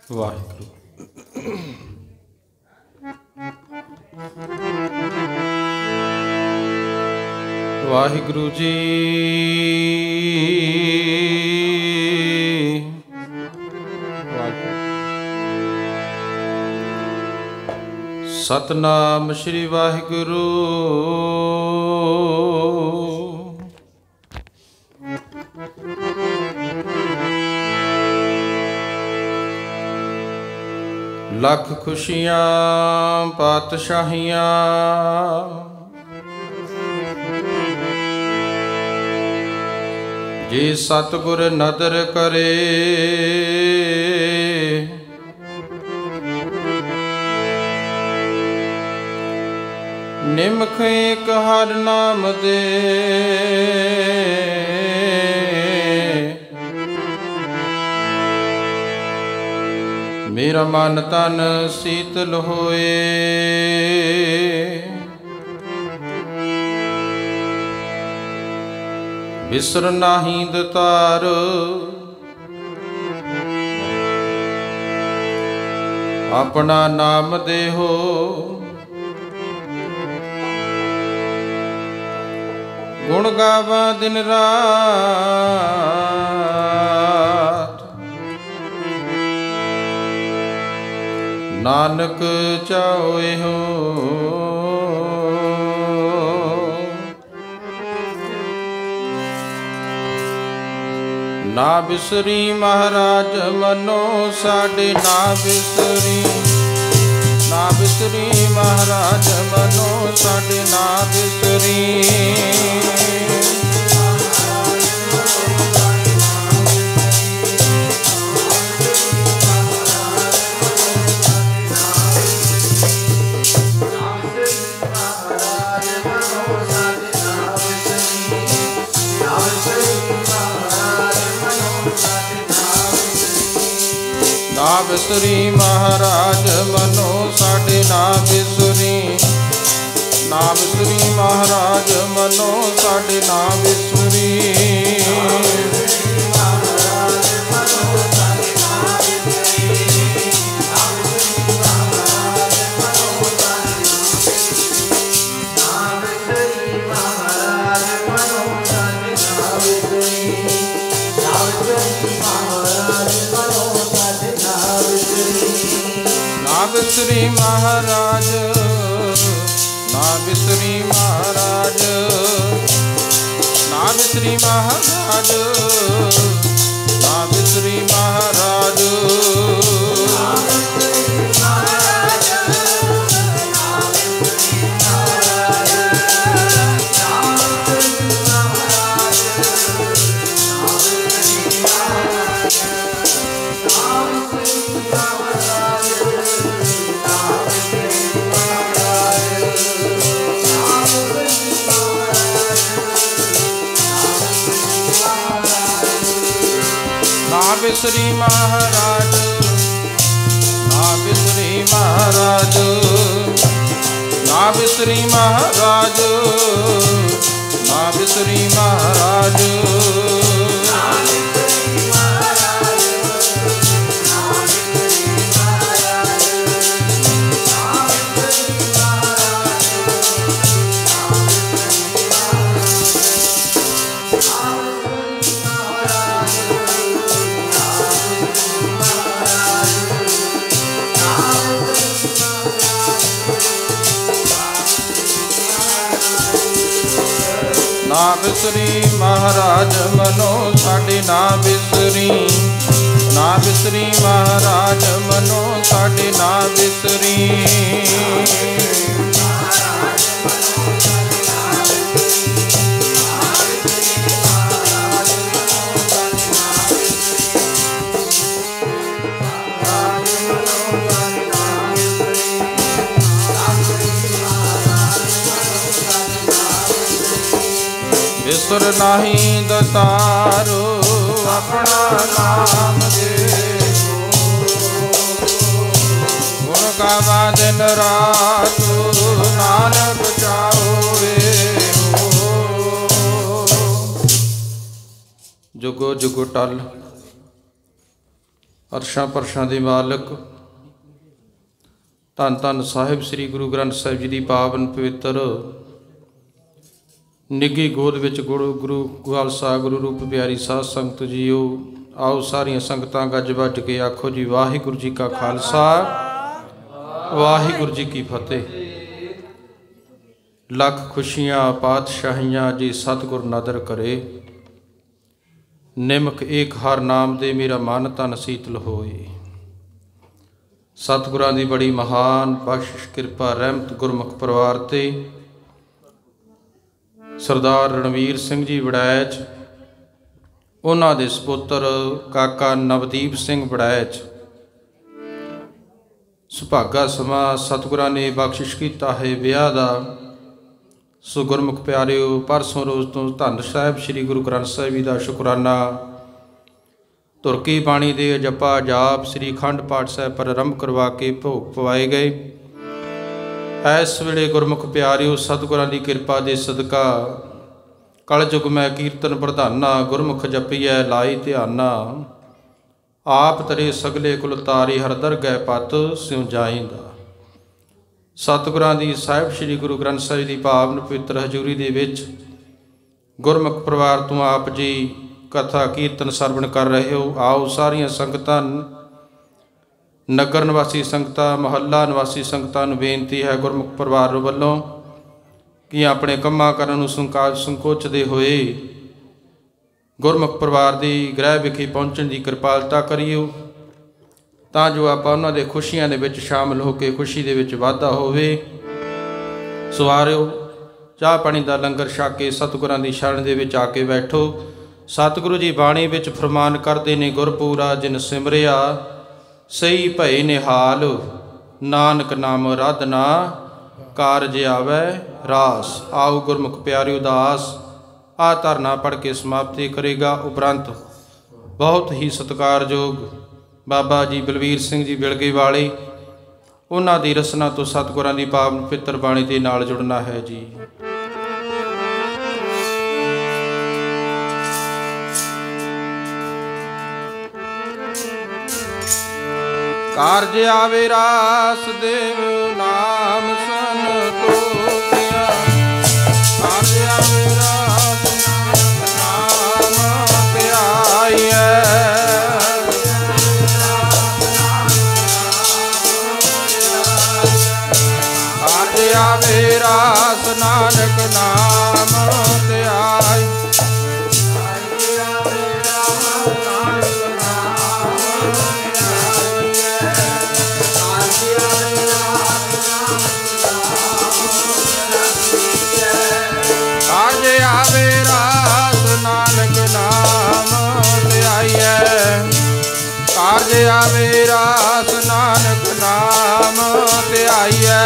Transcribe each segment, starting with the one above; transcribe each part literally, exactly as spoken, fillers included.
वाहिगुरू। वाहिगुरू जी सतनाम श्री वाहिगुरू। लख खुशियाँ पातशाहियाँ जे सतगुर नदर करे, निमख एक हर नाम दे। मेरा मन तन शीतल होए, बिसर नाही दतार। अपना नाम देहो गुण गावा दिन रात। नानक चाहे हो ना बिसरी महाराज मनो साडे। ना बिसरी ना बिसरी महाराज मनो साडे। ना बिसरी ना बिसरी महाराज मनो साडे। ना बिसरी ना बिसरी महाराज मनो साडे। ना बिसरी ना बिसरी महाराज। ना बिसरी महाराज। ना बिसरी महाराज। ना बिसरी महाराज। ना बिसरी महाराज। ना बिसरी महाराज। ना बिसरी महाराज। ना बिसरी महाराज। ना बिसरी महाराज मनो साडे। ना बिसरी ना बिसरी महाराज मनो साडे। ना बिसरी बिसर नाही दतारो। अपना नाम देहो गुण गावा दिन रात। नानक चाहे हो जुगो जुगो टल ਅਰਸ਼ਾਂ ਪਰਸ਼ਾਂ ਦੇ ਮਾਲਕ ਧੰਨ ਧੰਨ ਸਾਹਿਬ ਸ੍ਰੀ ਗੁਰੂ ਗ੍ਰੰਥ ਸਾਹਿਬ ਜੀ ਦੀ ਪਾਵਨ ਪਵਿੱਤਰ ਨਿੱਘੀ ਗੋਦ ਵਿੱਚ ਗੁਰੂ ਗੁਰੂ ਖਾਲਸਾ ਗੁਰੂ ਰੂਪ ਪਿਆਰੀ ਸਾਧ ਸੰਗਤ ਜੀਓ, ਆਓ ਸਾਰੀਆਂ ਸੰਗਤਾਂ ਗੱਜ ਵੱਜ ਕੇ ਆਖੋ ਜੀ ਵਾਹਿਗੁਰੂ ਜੀ ਕਾ ਖਾਲਸਾ ਵਾਹਿਗੁਰੂ ਜੀ ਕੀ ਫਤਿਹ। ਲੱਖ ਖੁਸ਼ੀਆਂ ਪਾਤਸ਼ਾਹੀਆਂ ਜੀ ਸਤਿਗੁਰ ਨਦਰ ਕਰੇ, ਨਿਮਕ ਏਕ ਹਰ ਨਾਮ ਦੇ ਮੇਰਾ ਮਨ ਤਨ ਸੀਤਲ ਹੋਏ। ਸਤਿਗੁਰਾਂ ਦੀ ਬੜੀ ਮਹਾਨ ਬਖਸ਼ਿਸ਼ ਕਿਰਪਾ ਰਹਿਮਤ ਗੁਰਮੁਖ ਪਰਿਵਾਰ ਤੇ ਸਰਦਾਰ ਰਣਵੀਰ ਸਿੰਘ ਜੀ ਵੜੈਚ, ਉਹਨਾਂ ਦੇ ਸਪੁੱਤਰ ਕਾਕਾ ਨਵਦੀਪ ਸਿੰਘ ਵੜੈਚ। ਸੁਭਾਗਾ ਸਮਾਂ ਸਤਿਗੁਰਾਂ ਨੇ ਬਖਸ਼ਿਸ਼ ਕੀਤਾ ਹੈ ਵਿਆਹ ਦਾ। ਸੋ ਗੁਰਮੁਖ ਪਿਆਰਿਓ, ਪਰਸੋਂ ਰੋਜ਼ ਤੋਂ ਧੰਨ ਸਾਹਿਬ ਸ੍ਰੀ ਗੁਰੂ ਗ੍ਰੰਥ ਸਾਹਿਬ ਜੀ ਦਾ ਸ਼ੁਕਰਾਨਾ ਤੁਰਕੀ ਬਾਣੀ ਦੇ ਜਪਾ ਜਾਪ ਸ੍ਰੀ ਅਖੰਡ ਪਾਠ ਸਾਹਿਬ ਪਰ ਆਰੰਭ ਕਰਵਾ ਕੇ ਭੋਗ ਪਵਾਏ ਗਏ। ਇਸ ਵੇਲੇ ਗੁਰਮੁਖ ਪਿਆਰਿਓ, ਸਤਿਗੁਰਾਂ ਦੀ ਕਿਰਪਾ ਦੇ ਸਦਕਾ ਕਲਯੁਗ ਮੈਂ ਕੀਰਤਨ ਪ੍ਰਧਾਨਾ, ਗੁਰਮੁਖ ਜਪੀਐ ਲਾਈ ਧਿਆਨਾ। ਆਪ ਤਰੇ ਸਗਲੇ ਕੁਲ ਤਾਰੇ, ਹਰ ਦਰਗਹਿ ਪਤ ਸਿਉ ਜਾਈਂਦਾ। ਸਤਿਗੁਰਾਂ ਦੀ ਸਾਹਿਬ ਸ੍ਰੀ ਗੁਰੂ ਗ੍ਰੰਥ ਸਾਹਿਬ ਦੀ ਪਾਵਨ ਪਵਿੱਤਰ ਹਜ਼ੂਰੀ ਦੇ ਵਿੱਚ ਗੁਰਮੁਖ ਪਰਿਵਾਰ ਤੋਂ ਆਪ ਜੀ ਕਥਾ ਕੀਰਤਨ ਸਰਵਣ ਕਰ ਰਹੇ ਹੋ। ਆਓ ਸਾਰੀਆਂ ਸੰਗਤਾਂ, ਨਗਰ ਨਿਵਾਸੀ ਸੰਗਤਾਂ, ਮੁਹੱਲਾ ਨਿਵਾਸੀ ਸੰਗਤਾਂ ਨੂੰ ਬੇਨਤੀ ਹੈ ਗੁਰਮੁਖ ਪਰਿਵਾਰ ਵੱਲੋਂ ਕਿ ਆਪਣੇ ਕੰਮਾਂ ਕਰਨ ਨੂੰ ਸੰਕਾ ਸੰਕੋਚਦੇ ਹੋਏ ਗੁਰਮੁਖ ਪਰਿਵਾਰ ਦੀ ਗ੍ਰਹਿ ਵਿਖੇ ਪਹੁੰਚਣ ਦੀ ਕਿਰਪਾਲਤਾ ਕਰਿਓ, ਤਾਂ ਜੋ ਆਪਾਂ ਉਹਨਾਂ ਦੇ ਖੁਸ਼ੀਆਂ ਦੇ ਵਿੱਚ ਸ਼ਾਮਲ ਹੋ ਕੇ ਖੁਸ਼ੀ ਦੇ ਵਿੱਚ ਵਾਧਾ ਹੋਵੇ। ਸਵਾਰਿਓ, ਚਾਹ ਪਾਣੀ ਦਾ ਲੰਗਰ ਛਕ ਕੇ ਸਤਿਗੁਰਾਂ ਦੀ ਸ਼ਰਨ ਦੇ ਵਿੱਚ ਆ ਕੇ ਬੈਠੋ। ਸਤਿਗੁਰੂ ਜੀ ਬਾਣੀ ਵਿੱਚ ਫਰਮਾਨ ਕਰਦੇ ਨੇ, ਗੁਰਪੂਰਾ ਜਿਨ ਸਿਮਰਿਆ ਸਹੀ ਭਏ ਨਿਹਾਲ, ਨਾਨਕ ਨਾਮ ਰਾਧਨਾ ਕਾਰਜ ਆਵੈ ਰਾਸ। ਆਓ ਗੁਰਮੁਖ ਪਿਆਰੇ ਉਦਾਸ ਆ ਧਰਨਾ ਪੜ੍ਹ ਕੇ ਸਮਾਪਤੀ ਕਰੇਗਾ। ਉਪਰੰਤ ਬਹੁਤ ਹੀ ਸਤਿਕਾਰਯੋਗ ਬਾਬਾ ਜੀ ਬਲਵੀਰ ਸਿੰਘ ਜੀ ਬਿਲਗੇ ਵਾਲੇ, ਉਹਨਾਂ ਦੀ ਰਸਨਾ ਤੋਂ ਸਤਿਗੁਰਾਂ ਦੀ ਪਾਵਨ ਪਵਿੱਤਰ ਬਾਣੀ ਦੇ ਨਾਲ ਜੁੜਨਾ ਹੈ ਜੀ। ਕਾਰਜ ਆਵੇ ਰਾਸ ਦੇਵ ਨਾਮ ਸੰਤੋਖਿਆ, ਕਾਰਜ ਆਵੇ ਰਾਸ ਨਾਮ ਧਿਆਈਐ। ਕਾਰਜ ਆਵੇ ਰਾਸ ਨਾਨਕ ਨਾਮ ਧਿਆਈ। ਆਵੇ ਰਾਸ ਨਾਨਕ ਨਾਮ ਧਿਆਈਐ, ਕਾਰਜ ਆਵੇ ਰਾਸ ਨਾਨਕ ਨਾਮ ਧਿਆਈਐ।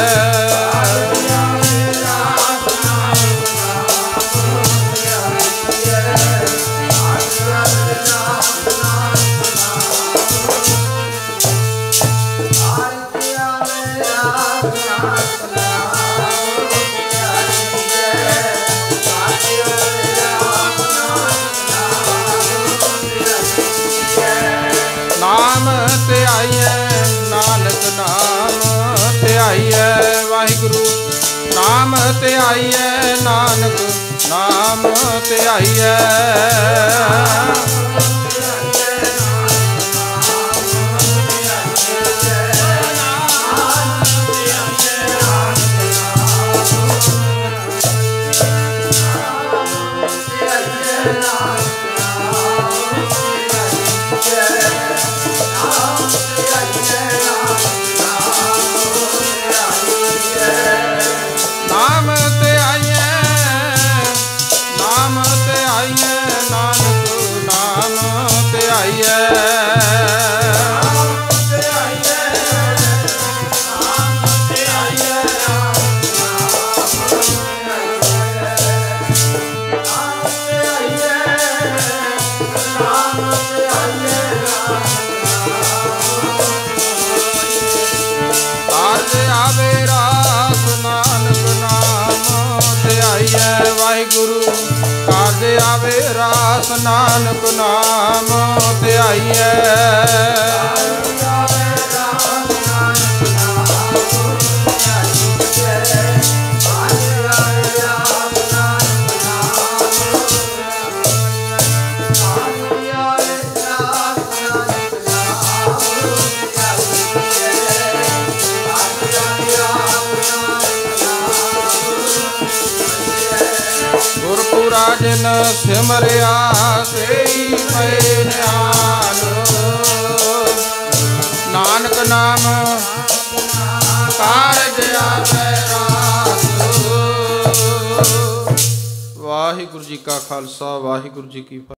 ਨਾਮ ਧਿਆਈਐ ਨਾਨਕ ਨਾਮ ਧਿਆਈਐ, ਵਾਹਿਗੁਰੂ ਨਾਮ ਧਿਆਈਐ ਨਾਨਕ ਨਾਮ ਧਿਆਈਐ। ਨਾਮ ਧਿਆਈਐ ਨਾਮ ਧਿਆਈਐ ਨਾਨਕ ਨਾਮ ਧਿਆਈਐ। ਆਵੇ ਰਾਸ ਨਾਨਕ ਨਾਮ ਧਿਆਈਐ, ਵਾਹਿਗੁਰੂ ਕਾਰਜ ਆਵੇ ਰਾਸ ਨਾਨਕ ਨਾਮ ਧਿਆਈਐ। ਜਿਨ ਸਿਮਰਿਆ ਸਈ ਪਏ ਨਿਹਾਲ। ਨਾਨਕ ਨਾਮ ਕਾਰਜ ਆਵੈ ਰਾਸ। ਵਾਹਿਗੁਰੂ ਜੀ ਕਾ ਖਾਲਸਾ, ਵਾਹਿਗੁਰੂ ਜੀ ਕੀ ਫਤਿਹ।